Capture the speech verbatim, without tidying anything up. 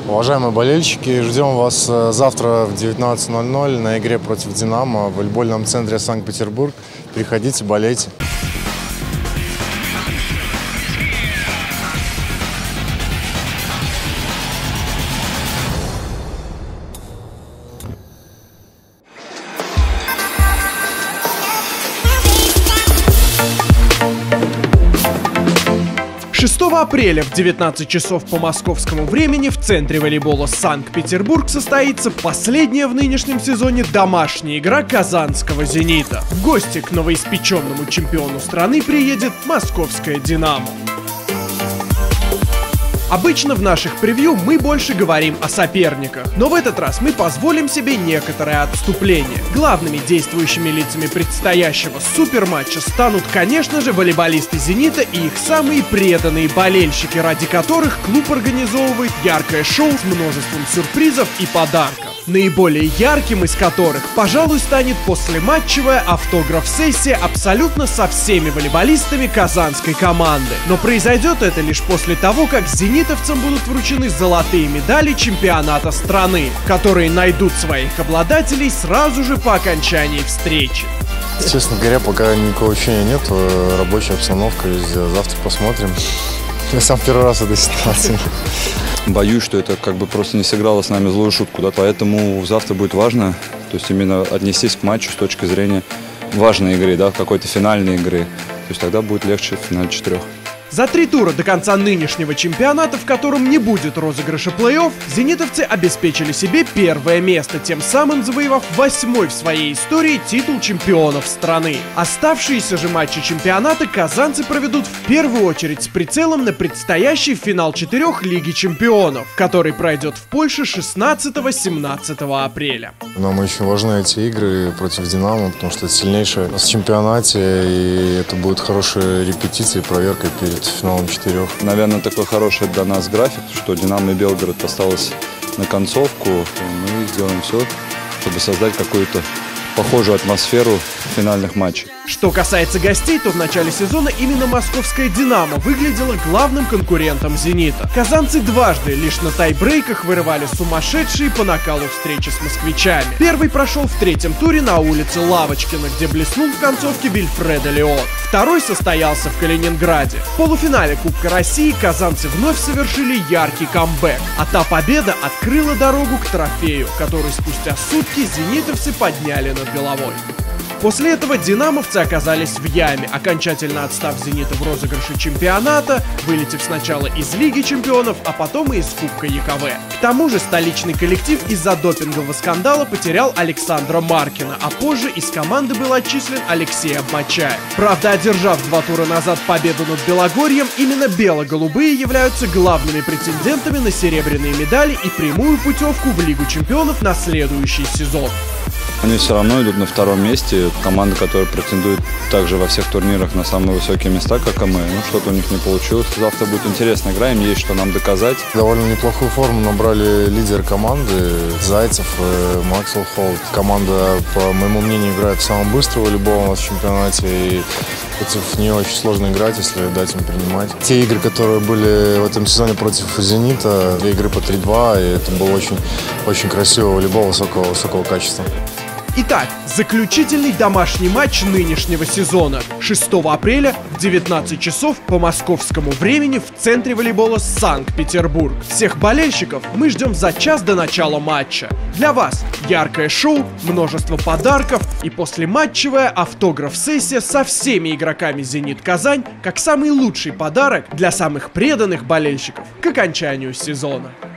Уважаемые болельщики, ждем вас завтра в девятнадцать ноль ноль на игре против «Динамо» в волейбольном центре Санкт-Петербург. Приходите, болейте. шестого апреля в девятнадцать часов по московскому времени в центре волейбола Санкт-Петербург состоится последняя в нынешнем сезоне домашняя игра казанского «Зенита». В гости к новоиспеченному чемпиону страны приедет московская «Динамо». Обычно в наших превью мы больше говорим о соперниках, но в этот раз мы позволим себе некоторое отступление. Главными действующими лицами предстоящего суперматча станут, конечно же, волейболисты «Зенита» и их самые преданные болельщики, ради которых клуб организовывает яркое шоу с множеством сюрпризов и подарков. Наиболее ярким из которых, пожалуй, станет послематчевая автограф-сессия абсолютно со всеми волейболистами казанской команды. Но произойдет это лишь после того, как зенитовцам будут вручены золотые медали чемпионата страны, которые найдут своих обладателей сразу же по окончании встречи. Честно говоря, пока никакого ощущения нет, рабочая обстановка везде. Завтра посмотрим. Я сам первый раз в этой ситуации. Боюсь, что это как бы просто не сыграло с нами злую шутку, да, поэтому завтра будет важно, то есть именно отнестись к матчу с точки зрения важной игры, да, какой-то финальной игры, то есть тогда будет легче в финале четырех. За три тура до конца нынешнего чемпионата, в котором не будет розыгрыша плей-офф, зенитовцы обеспечили себе первое место, тем самым завоевав восьмой в своей истории титул чемпионов страны. Оставшиеся же матчи чемпионата казанцы проведут в первую очередь с прицелом на предстоящий финал четырех Лиги чемпионов, который пройдет в Польше шестнадцатого-семнадцатого апреля. Нам очень важны эти игры против «Динамо», потому что это сильнейшее в чемпионате, и это будет хорошей репетицией, проверкой перед финалом четырех. Наверное, такой хороший для нас график, что «Динамо» и «Белгород» осталось на концовку. Мы сделаем все, чтобы создать какую-то похожую атмосферу финальных матчей. Что касается гостей, то в начале сезона именно московская «Динамо» выглядела главным конкурентом «Зенита». Казанцы дважды лишь на тайбрейках вырывали сумасшедшие по накалу встречи с москвичами. Первый прошел в третьем туре на улице Лавочкина, где блеснул в концовке Вильфредо Леон. Второй состоялся в Калининграде. В полуфинале Кубка России казанцы вновь совершили яркий камбэк, а та победа открыла дорогу к трофею, который спустя сутки зенитовцы подняли над головой. После этого динамовцы оказались в яме, окончательно отстав «Зенита» в розыгрыше чемпионата, вылетев сначала из Лиги чемпионов, а потом и из Кубка ЕКВ. К тому же столичный коллектив из-за допингового скандала потерял Александра Маркина, а позже из команды был отчислен Алексей Обмачаев. Правда, одержав два тура назад победу над Белогорьем, именно бело-голубые являются главными претендентами на серебряные медали и прямую путевку в Лигу чемпионов на следующий сезон. Они все равно идут на втором месте. Команда, которая претендует также во всех турнирах на самые высокие места, как и мы. Ну, что-то у них не получилось. Завтра будет интересная игра, им есть что нам доказать. Довольно неплохую форму набрали лидеры команды Зайцев и Максвелл Холт. Команда, по моему мнению, играет самым быстрым волейболом у нас в чемпионате. И против нее очень сложно играть, если дать им принимать. Те игры, которые были в этом сезоне против «Зенита», две игры по три-два, и это был очень, очень красивый волейбол высокого, высокого качества. Итак, заключительный домашний матч нынешнего сезона. шестого апреля в девятнадцать часов по московскому времени в центре волейбола Санкт-Петербург. Всех болельщиков мы ждем за час до начала матча. Для вас яркое шоу, множество подарков и послематчевая автограф-сессия со всеми игроками «Зенит Казань» как самый лучший подарок для самых преданных болельщиков к окончанию сезона.